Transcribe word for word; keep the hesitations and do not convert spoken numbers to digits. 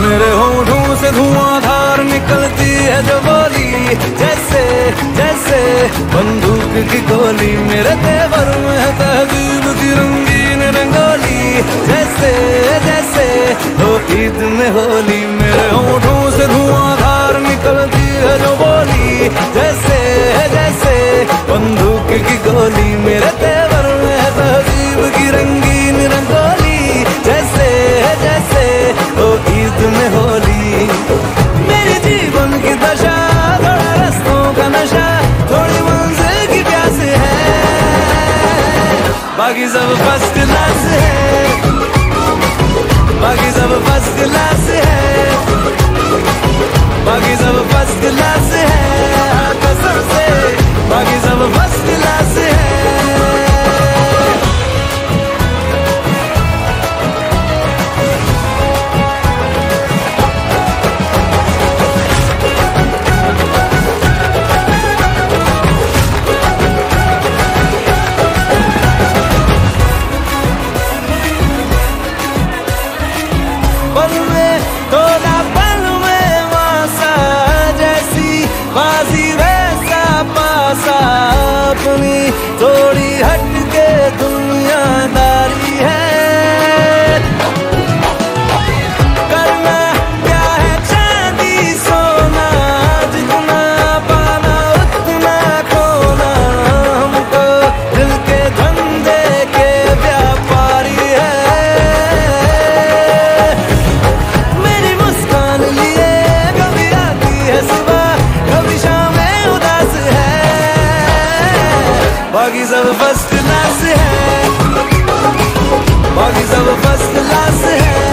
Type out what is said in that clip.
मेरे होठों से धुआंधार निकलती है जो बोली, जैसे जैसे बंदूक की गोली। मेरे तेवर में है तहजीब की रंगीन रंगोली, जैसे जैसे हो ईद में होली। मेरे होठों से धुआंधार निकलती है जो बोली, जैसे जैसे बंदूक की गोली। मेरे तेवर में है तहजीब की रंगीन रंगोली, जैसे जैसे हो ईद में होली। मेरे जीवन की दशा थोड़ा रस्तों का नशा, थोड़ी मंजिल की प्यास है, बाकी सब फर्स्ट क्लास है, बाकी सब फर्स्ट क्लास है, बाकी सब फर्स्ट क्लास है, कसम से बाकी सब फर्स्ट क्लास है। पल में तोला पल में वासा, जैसी बाजी वैसा पासा, अपनी थोड़ी हटके दुनियादारी है। करना क्या है चांदी सोना, जितना पाना उतना खोना, हमको दिल के धंधे के व्यापारी है। मेरी मुस्कान लिए कभी आती है सुबह, कभी शामें उदास है, बाकी सब फर्स्ट क्लास है, बाकी सब फर्स्ट क्लास है।